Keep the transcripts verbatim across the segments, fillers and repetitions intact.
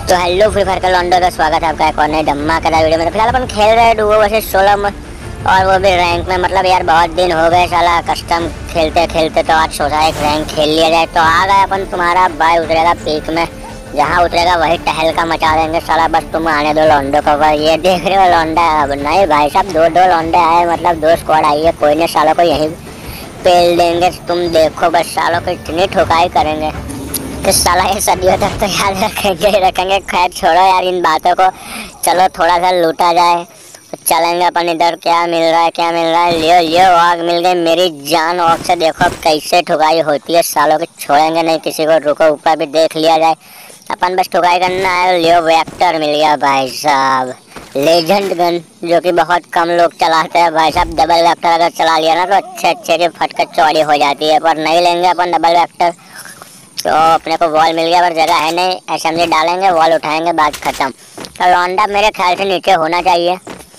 तो hello free fire का लॉन्डो का स्वागत है आपका एक और नए धमाकेदार वीडियो में। तो फिलहाल अपन खेल रहे हैं डुओ वर्सेस सोलो में, और वो भी रैंक में। मतलब यार बहुत दिन हो गए साला कस्टम खेलते खेलते, तो आज सोचा एक रैंक खेल लिया जाए। तो आ गए अपन, तुम्हारा भाई उतरेगा पीक में, जहाँ उतरेगा वही टहल का मचा देंगे साला। बस तुम आने दो लॉन्डो को। ये देख रहे हो लॉन्डा? अब नहीं भाई साहब, दो दो लॉन्डे आए, मतलब दो स्क्वाड आई है। कोई नहीं, सालों को यहीं पेल देंगे। तुम देखो बस, सालों को इतनी ठुकाई करेंगे कि साला ये सदियों तक तो याद रखेंगे ही रखेंगे। खैर छोड़ो यार इन बातों को, चलो थोड़ा सा लूटा जाए। तो चलेंगे अपन इधर। क्या मिल रहा है क्या मिल रहा है? लियो लियो आग मिल गई मेरी जान। आग से देखो अब कैसे ठुकाई होती है सालों के, छोड़ेंगे नहीं किसी को। रुको ऊपर भी देख लिया जाए, अपन बस ठुकाई करना है। लियो वेक्टर मिल गया भाई साहब, लेजेंड गन, जो कि बहुत कम लोग चलाते हैं भाई साहब। डबल वेक्टर अगर चला लिया ना तो अच्छे अच्छे से फटकर चौड़ी हो जाती है, पर नहीं लेंगे अपन डबल वेक्टर। तो अपने को वॉल मिल गया, पर जगह है नहीं। एसएमजी डालेंगे, वॉल उठाएंगे, बात खत्म। तो लौंडा मेरे ख्याल से नीचे होना चाहिए।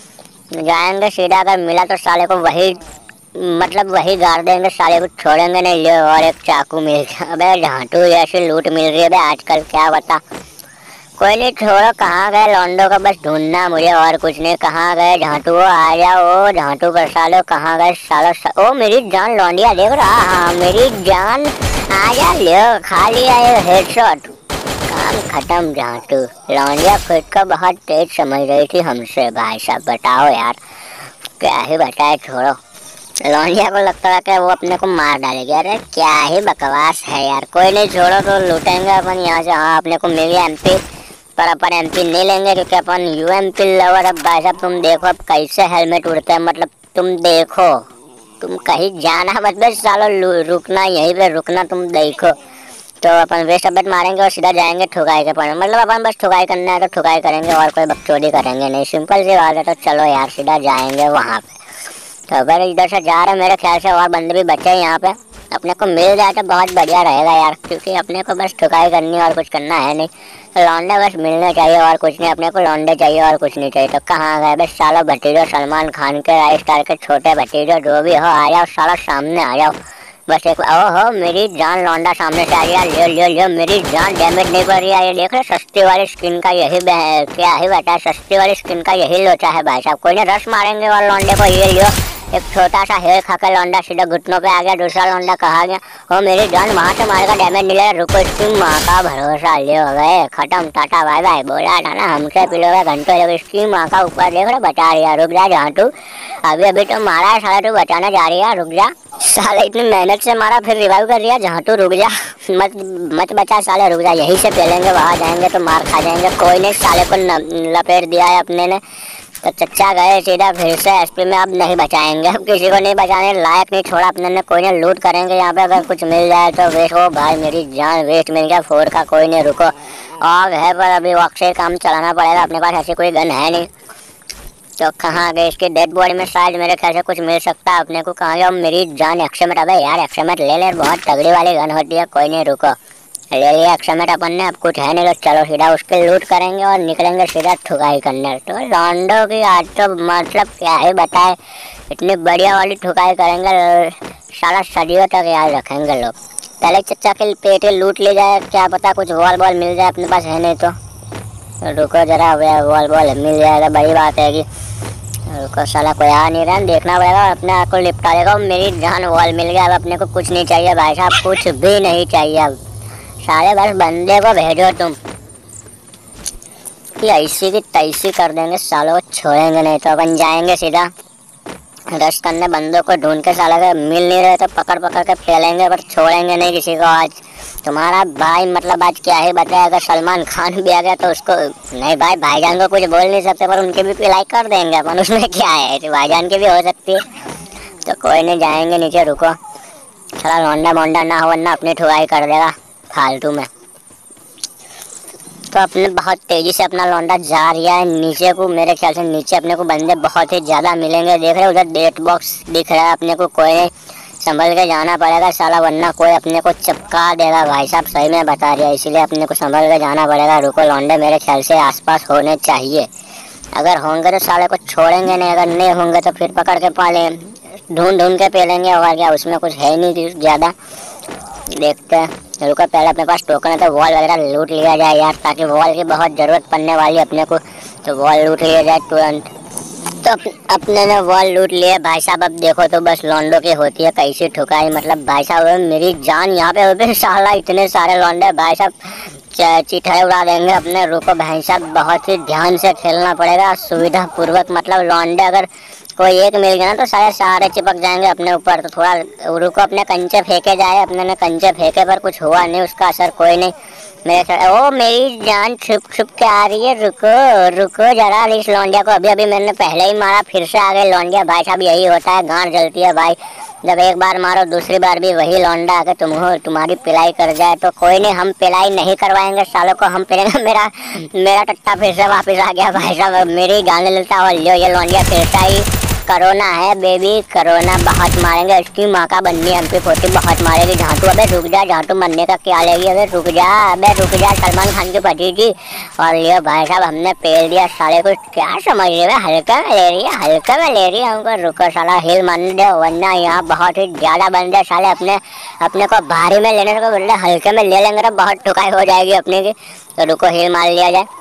जाएंगे सीधा, अगर मिला तो साले को वही, मतलब वही गाड़ देंगे, साले को छोड़ेंगे नहीं। ले और एक चाकू मिल गया। अबे झांटू जैसी लूट मिल रही है भाई आजकल, क्या बता। कोई नहीं छोड़ो, कहाँ गए लौंडो का बस ढूंढना मुझे, और कुछ नहीं। कहाँ गए झांटू? आ जाओ झांटू पर सालो, कहाँ गए सालो? ओ मेरी जान लौंडिया देख रहा, हाँ मेरी जान आजा। लियो खा लिया ये हेडशॉट, काम खत्म। झांटू लौंडिया खुद को बहुत तेज समझ रही थी हमसे भाई साहब। बताओ यार क्या ही बताए, छोड़ो। लौंडिया को लगता है कि वो अपने को मार डालेगी। अरे क्या ही बकवास है यार। कोई नहीं छोड़ो, तो लूटेंगे अपन यहाँ से। हाँ अपने को मिल गया एमपी, पर अपन एमपी नहीं लेंगे क्योंकि अपन यूएमपी लवर। अब भाई साहब तुम देखो अब कैसे हेलमेट उड़ते हैं, मतलब तुम देखो, तुम कहीं जाना मत बस सालो, रुकना यहीं पे रुकना, तुम देखो। तो अपन वेस्ट अबेट मारेंगे और सीधा जाएंगे ठुकाई के पड़े। मतलब अपन बस ठुकाई करना है तो ठुकाई करेंगे, और कोई बकचोदी करेंगे नहीं। सिंपल सी बात है। तो चलो यार सीधा जाएंगे वहाँ पे। तो अगर इधर से जा रहे मेरे ख्याल से और बंदे भी बचे हैं यहाँ पे, अपने को मिल जाए तो बहुत बढ़िया रहेगा यार, क्योंकि अपने को बस ठुकाई करनी है और कुछ करना है नहीं। तो लौंडे बस मिलने चाहिए और कुछ नहीं, अपने को लौंडे चाहिए और कुछ नहीं चाहिए। तो कहाँ गए बस सालो भतीजो, सलमान खान के राइस स्टार के छोटे भतीजो, जो भी हो आ जाओ सालो, सामने आ जाओ बस एक। ओहो मेरी जान लौंडा सामने से आ गया। लियो लियो लियो मेरी जान, डैमेज नहीं पड़ रही है। ये देख रहे सस्ती वाली स्किन का यही क्या ही बेटा, सस्ती वाली स्किन का यही लोचा है भाई साहब। कोई नहीं, रश मारेंगे और लौंडे को। ये लियो एक छोटा सा हेयर खाकर लौंडा सीधा घुटनों पे आ गया। दूसरा लौंडा कहा गया, ओ मेरी जान वहाँ से मारेगा, डैमेज नहीं लगा। रुको इसकी माँ का भरोसा, ले हो गए खत्म, टाटा बाय बाय। बोला था ना हमसे पिलोगे घंटों, जब इसकी माँ का ऊपर देख रहे बचा रही है। रुक जा झांटू, अभी अभी तो मारा है साला, तू बचाना जा रही है, रुक जा साले। इतनी मेहनत से मारा फिर रिवाइव कर दिया। झांटू रुक जा, मत मत बचा साले, रुक जा। यहीं से पेलेंगे, वहाँ जाएंगे तो मार खा जाएंगे। कोई नहीं, साले को लपेट दिया है अपने ने। तो चच्चा गए सीधा फिर से एसपी में। अब नहीं बचाएंगे, अब किसी को नहीं बचाने लायक नहीं छोड़ा अपने ने। कोई नहीं, लूट करेंगे यहाँ पे, अगर कुछ मिल जाए तो वेस्ट। हो भाई मेरी जान, वेस्ट मिल गया फोर का। कोई नहीं रुको, आग है पर अभी वक्त से काम चलाना पड़ेगा, अपने पास ऐसी कोई गन है नहीं। तो कहाँ गए? इसके डेड बॉडी में शायद मेरे ख्याल से कुछ मिल सकता है अपने को। कहाँ गया मेरी जान? एक्समेट, अबे यार एक्समेट ले ले, बहुत तगड़ी वाली गन होती है। कोई नहीं रुको, ले लिया एक्समेट अपन ने। अब कुछ है नहीं तो चलो सीधा उसके लूट करेंगे और निकलेंगे सीधा ठुकाई करने। तो लौंडो की आज तो मतलब क्या ही बताए, इतनी बढ़िया वाली ठुकाई करेंगे सारा, सदियों तक याद रखेंगे लोग। पहले चच्चा के पेटे लूट ले जाए, क्या पता कुछ वॉल बॉल मिल जाए, अपने पास है नहीं तो। रुको जरा, वॉल बॉल मिल जाएगा, बड़ी बात है कि रुको साला कोई आ नहीं रहा, देखना पड़ेगा और अपने आप को लिपटा देगा। मेरी जान वॉल मिल गया। अब अपने को कुछ नहीं चाहिए भाई साहब, कुछ भी नहीं चाहिए अब। सारे बस बंदे को भेजो तुम, कि ऐसी की तैसी कर देंगे सालों को, छोड़ेंगे नहीं। तो अपन जाएंगे सीधा रश करने, बंदों को ढूंढ के। साला के मिल नहीं रहे तो पकड़ पकड़ के फैलेंगे, पर छोड़ेंगे नहीं किसी को आज। तुम्हारा भाई मतलब आज क्या ही बताया, अगर सलमान खान भी आ गया तो उसको नहीं भाई, भाईजान को कुछ बोल नहीं सकते, पर उनके भी पिलाई कर देंगे अपन, उसमें क्या है, तो भाईजान की भी हो सकती है। तो कोई नहीं, जाएंगे नीचे। रुको साला लौंडा मोंडा ना हो, वरना अपनी ठुकाई कर देगा फालतू में। तो अपने बहुत तेजी से अपना लौंडा जा रहा है नीचे को। मेरे ख्याल से नीचे अपने को बंदे बहुत ही ज़्यादा मिलेंगे। देख रहे उधर डेट बॉक्स दिख रहा है अपने को। कोई नहीं, संभल के जाना पड़ेगा साला, वरना कोई अपने को चिपका देगा भाई साहब, सही में बता रहा है। इसीलिए अपने को संभल के जाना पड़ेगा। रुको लौंडे मेरे ख्याल से आसपास होने चाहिए, अगर होंगे तो साले को छोड़ेंगे नहीं, अगर नहीं होंगे तो फिर पकड़ के पाले ढूंढ ढूंढ के पेलेंगे। और क्या उसमें कुछ है नहीं ज़्यादा। देखते हैं। रुको पहले अपने पास टोकन है तो वॉल वगैरह लूट लिया जाए यार, ताकि वॉल की बहुत ज़रूरत पड़ने वाली है अपने को, तो वॉल लूट लिया जाए तुरंत। तो अप, अपने ने वॉल लूट लिए भाई साहब। अब देखो तो बस लॉन्डो की होती है कैसी ठुकाई, मतलब भाई साहब मेरी जान यहाँ पे होते साला इतने सारे लॉन्डे भाई साहब चिट्ठे उड़ा देंगे अपने। रुको भाई साहब बहुत ही ध्यान से खेलना पड़ेगा, सुविधा पूर्वक, मतलब लॉन्डे अगर कोई एक मिल गया ना तो सारे सारे चिपक जाएंगे अपने ऊपर। तो थोड़ा रुको, अपने कंचे फेंके जाए। अपने ने कंचे फेंके पर कुछ हुआ नहीं, उसका असर कोई नहीं मेरे। ओ मेरी जान छुप छुप के आ रही है, रुको रुको जरा इस लौंडिया को। अभी अभी मैंने पहले ही मारा, फिर से आ गए लौंडिया भाई साहब। यही होता है, गांड जलती है भाई, जब एक बार मारो दूसरी बार भी वही लौंडा आके तुम हो तुम्हारी पिलाई कर जाए। तो कोई नहीं, हम पिलाई नहीं करवाएंगे सालों को, हम पिलेंगे। मेरा मेरा टट्टा फिर से वापस आ गया भाई साहब, मेरी जान लेता। और लो ये लौंडिया फिर से आई। कोरोना है बेबी, कोरोना बहुत मारेंगे, उसकी माँ का बन्नी एम पी फोर्टी बहुत मारेगी। झांटू अबे रुक जा, झांटू मरने का क्या लेगी, अबे रुक जा, अबे रुक जा, सलमान खान की भतीजी। और ये भाई साहब हमने पेल दिया साले को, क्या समझ रहे हो, हल्का में ले रही है, हल्का में ले रही है हमको। रुको साला हिल मान दे, वरना यहाँ बहुत ही ज़्यादा बन जाए साले। अपने अपने को भारी में लेने को बोल, हल्के में ले लेंगे तो बहुत ठुकाई हो जाएगी अपने की। तो रुको हिल मार लिया जाए।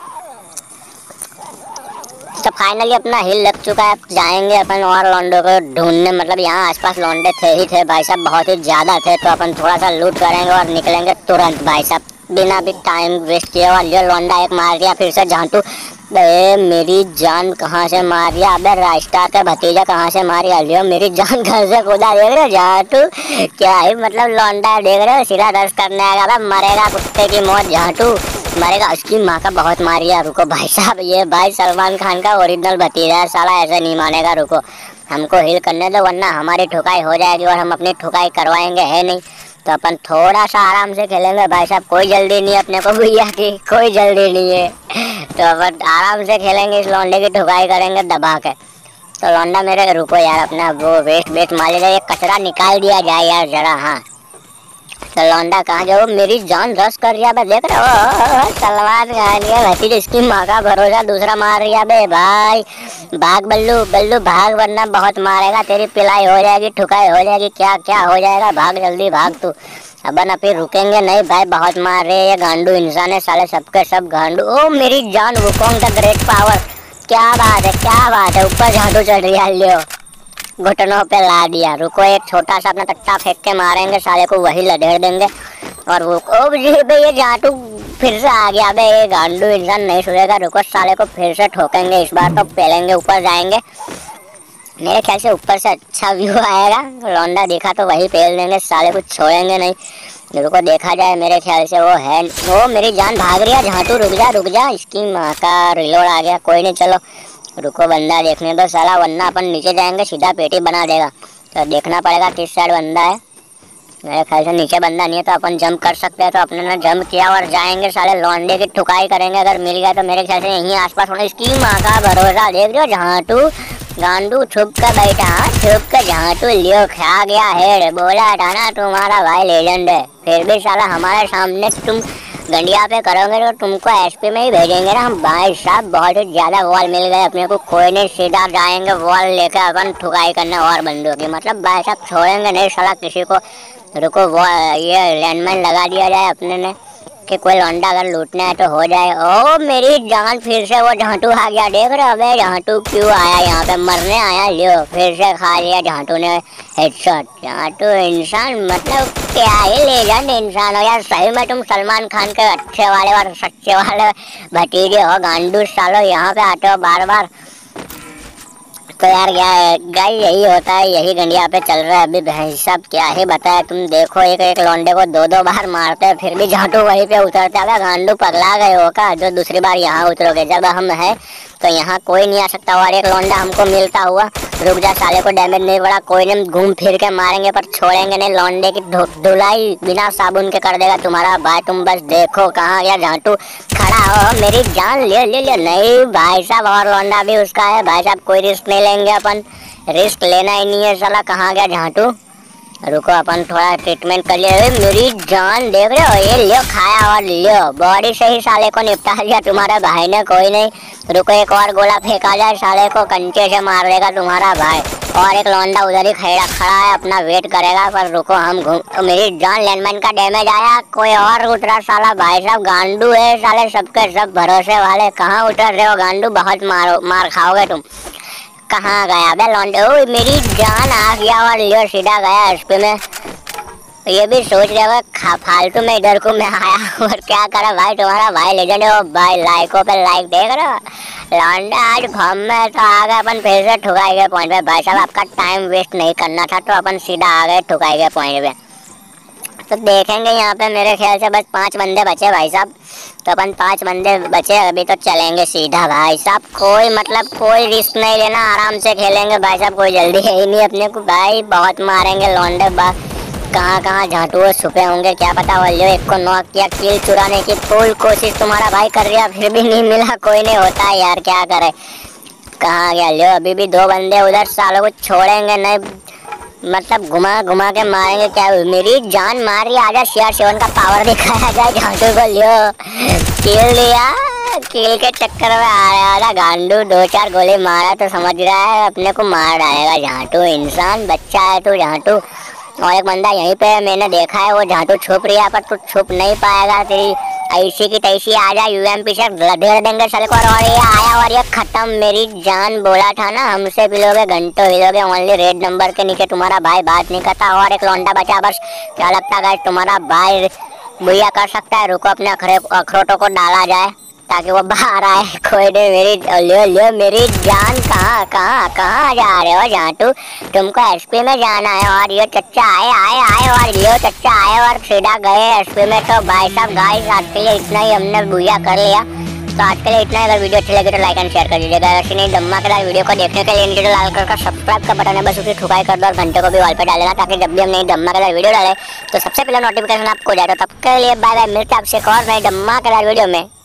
तो फाइनली अपना हिल लग चुका है, जाएंगे अपन और लॉन्डो को ढूंढने। मतलब यहाँ आसपास लॉन्डे थे ही थे भाई साहब, बहुत ही ज़्यादा थे। तो अपन थोड़ा सा लूट करेंगे और निकलेंगे तुरंत भाई साहब, बिना भी टाइम वेस्ट किए। और ये लॉन्डा एक मार दिया फिर से झांटू। अरे मेरी जान कहाँ से मार दिया, अबे रास्ता का भतीजा कहाँ से मारी। अलियो मेरी जान घर से खुदा, देख रहे हो झांटू क्या ही मतलब लौंडा, देख रहे हो सिरा दर्द करने आएगा, मरेगा कुत्ते की मौत झांटू मरेगा, उसकी माँ का बहुत मारिया। रुको भाई साहब, ये भाई सलमान खान का ओरिजिनल भतीजा है साला, ऐसे नहीं मानेगा। रुको हमको हिल करने दो, वरना हमारी ठुकाई हो जाएगी और हम अपनी ठुकाई करवाएंगे है नहीं। तो अपन थोड़ा सा आराम से खेलेंगे भाई साहब, कोई जल्दी नहीं अपने को भैया की, कोई जल्दी नहीं है। तो अपन आराम से खेलेंगे, इस लौंडे की ठुकाई करेंगे दबा के। तो लौंडा मेरे, रुको यार अपना वो वेस्ट वेस्ट मार लिया, ये कचरा निकाल दिया जाए यार जरा। हाँ तो लौंडा कहाँ जाओ, मेरी जान रस कर रहा है, देख रहे हो सलमान खान के भतीजे, इसकी माँ का भरोसा दूसरा मार रहा बे भाई। भाग बल्लू बल्लू भाग, वरना बहुत मारेगा, तेरी पिलाई हो जाएगी, ठुकाई हो जाएगी, क्या क्या हो जाएगा, भाग जल्दी भाग तू। अपन अभी रुकेंगे नहीं भाई, बहुत मार रहे ये गांडू इंसान है साले, सबके सब गांडू। ओ मेरी जान, वुकोंग द ग्रेट पावर, क्या बात है क्या बात है, ऊपर झाड़ू चढ़ रही है, लियो घुटनों पे ला दिया। रुको एक छोटा सा अपना तट्टा फेंक के मारेंगे साले को, वही लडेड़ देंगे। और वो ओ बे ये झाटू फिर से आ गया बे, ये गांडू इंसान नहीं सुनेगा। रुको साले को फिर से ठोकेंगे, इस बार तो पेलेंगे, ऊपर जाएंगे। मेरे ख्याल से ऊपर से अच्छा व्यू आएगा, लौंडा देखा तो वही पेल देंगे साले को, छोड़ेंगे नहीं। रुको देखा जाए, मेरे ख्याल से वो है, वो मेरी जान भाग रही है झाटू, रुक जा रुक जा, इसकी माँ का रिलोड आ गया। कोई नहीं चलो रुको बंदा देखने दो साला, वरना अपन नीचे जाएंगे सीधा पेटी बना देगा। तो देखना पड़ेगा किस साइड बंदा है, मेरे ख्याल से नीचे बंदा नहीं है, तो अपन जंप कर सकते हैं। तो अपने ने जंप किया और जाएंगे साले लौंडे की ठुकाई करेंगे, अगर मिल गया तो मेरे ख्याल से यहीं आसपास होना। इसकी माँ का भरोसा, देख रहे हो झाटू गांडू छुप कर बैठा, छुप कर झाटू लियो खा गया है, बोला था ना तुम्हारा भाई लेजेंड है, फिर भी साला हमारे सामने तुम गंडिया पे करोगे तो तुमको एसपी में ही भेजेंगे ना हम भाई साहब। बहुत ही ज़्यादा वॉल मिल गए अपने को, कोई नहीं सीधा जाएंगे वॉल लेकर अपन ठुकाई करने और बंदों की, मतलब भाई साहब छोड़ेंगे नहीं साला किसी को। रुको वो ये लैंडमाइन लगा दिया जाए अपने ने कि कोई लौंडा अगर लूटना है तो हो जाए। ओ मेरी जान, फिर से वो झांटू आ गया, देख रहे हो अबे झांटू क्यों आया यहाँ पे, मरने आया, लियो फिर से खा लिया झांटू ने हेडशॉट। झांटू इंसान मतलब क्या ही लेजेंड इंसान हो यार, सही में तुम सलमान खान के अच्छे वाले और सच्चे वाले भतीजे हो गांडू सालो, यहाँ पे आते हो बार बार। तो यार गाइस यही होता है, यही गंडिया पे चल रहा है अभी भाई साहब, क्या ही बताया। तुम देखो एक एक लौंडे को दो दो बार मारते हैं, फिर भी झाटू वहीं पे उतरते हैं। गांडू पगला गए हो का, जो दूसरी बार यहाँ उतरोगे, जब हम है तो यहाँ कोई नहीं आ सकता। और एक लौंडा हमको मिलता हुआ, रुक जा साले को डैमेज नहीं पड़ा, कोई नहीं घूम फिर के मारेंगे पर छोड़ेंगे नहीं। लौंडे की धुलाई बिना साबुन के कर देगा तुम्हारा भाई, तुम बस देखो कहाँ गया झाटू, खड़ा हो मेरी जान, ले ले ले नहीं भाई साहब, और लौंडा भी उसका है भाई साहब, कोई रिस्क नहीं लेंगे अपन, रिस्क लेना ही नहीं है साला। कहाँ गया झाटू, रुको अपन थोड़ा ट्रीटमेंट कर लिया। मेरी जान देख रहे हो, ये लियो खाया और लियो, बॉडी से ही साले को निपटा लिया तुम्हारे भाई ने। कोई नहीं, रुको एक और गोला फेंका जाए, साले को कंचे से मार देगा तुम्हारा भाई। और एक लौंडा उधर ही खड़ा खड़ा है, अपना वेट करेगा। पर रुको हम घूम, तो मेरी जान लैंडमाइन का डैमेज आया, कोई और उतरा साला। भाई साहब गांडू है साले, सबके सब भरोसे वाले। कहाँ उतर रहे हो गांडू, बहुत मारो मार खाओगे तुम। कहाँ गया बे लौंडे? ओ मेरी जान आ गया और लियो सीधा गया एसपी में। ये भी सोच रहे हो फालतू में इधर को मैं आया और क्या करा भाई, तुम्हारा भाई लेजेंड है वो भाई। लाइकों पे लाइक देख रहे हो लौंडे, आज फॉर्म में तो आ गए अपन, फिर से ठुकाई गए पॉइंट पे। भाई साहब आपका टाइम वेस्ट नहीं करना था तो अपन सीधा आ गए ठुकाई गए पॉइंट पे। तो देखेंगे यहाँ पे मेरे ख्याल से बस पांच बंदे बचे भाई साहब, तो अपन पांच बंदे बचे अभी, तो चलेंगे सीधा भाई साहब। कोई मतलब कोई रिस्क नहीं लेना, आराम से खेलेंगे भाई साहब, कोई जल्दी है ही नहीं अपने को भाई। बहुत मारेंगे लौंडे, बस कहाँ कहाँ झांटू छुपे होंगे क्या पता। वाले एक को नॉक किया, किल चुराने की फुल कोशिश तुम्हारा भाई कर रहा, फिर भी नहीं मिला। कोई नहीं होता है यार, क्या करे। कहाँ गया लियो, अभी भी दो बंदे उधर, सालों को छोड़ेंगे नहीं, मतलब घुमा घुमा के मारेंगे। क्या मेरी जान मारी, आजा शेयर सेवन का पावर दिखाया जाए झांटू को। लियो किल लिया, किल के चक्कर में आ रहा था गांडू, दो चार गोली मारा तो समझ रहा है अपने को मार डालेगा झांटू। इंसान बच्चा है तू झांटू। और एक बंदा यहीं पे मैंने देखा है, वो झांटू छुप रही है, पर तू छुप नहीं पाएगा। तेरी ऐसी की तैसी आ जा, यूएमपी से लधेड़ देंगे साले को। और ये आया और ये खत्म। मेरी जान बोला था ना, हमसे पिलोगे घंटों हिलोगे। ओनली रेड नंबर के नीचे तुम्हारा भाई बात नहीं करता। और एक लौंडा बचा बस, क्या लगता है तुम्हारा भाई बुढ़िया कर सकता है। रुको अपने अखरोटों को डाला जाए ताकि वो बाहर आए। कोई नहीं, मेरी लियो लियो मेरी जान। कहाँ कहाँ कहाँ जा रहे हो झांटू, तुमको एसपी में जाना है। और ये चच्चा आए आए आए और लियो चच्चा आए और सीधा गए एसपी में। तो भाई साहब गाइस आज के लिए इतना ही हमने बुढ़िया कर लिया। तो आज के लिए इतना ही। अगर वीडियो अच्छी लगी तो लाइक एंड शेयर कर दीजिएगा। ऐसे नहीं धमाकेदार वीडियो को देखने के लिए नीचे लाल कलर का सब्सक्राइब का बटन है, बस उसे ठुकाई कर दो और घंटे को भी वॉल पे डालेगा, ताकि जब भी हम नई धमाकेदार वीडियो डाले तो सबसे पहले नोटिफिकेशन आपको जाए। तो तब के लिए बाय बाय, मिलते हैं आपसे एक और नई धमाकेदार वीडियो में।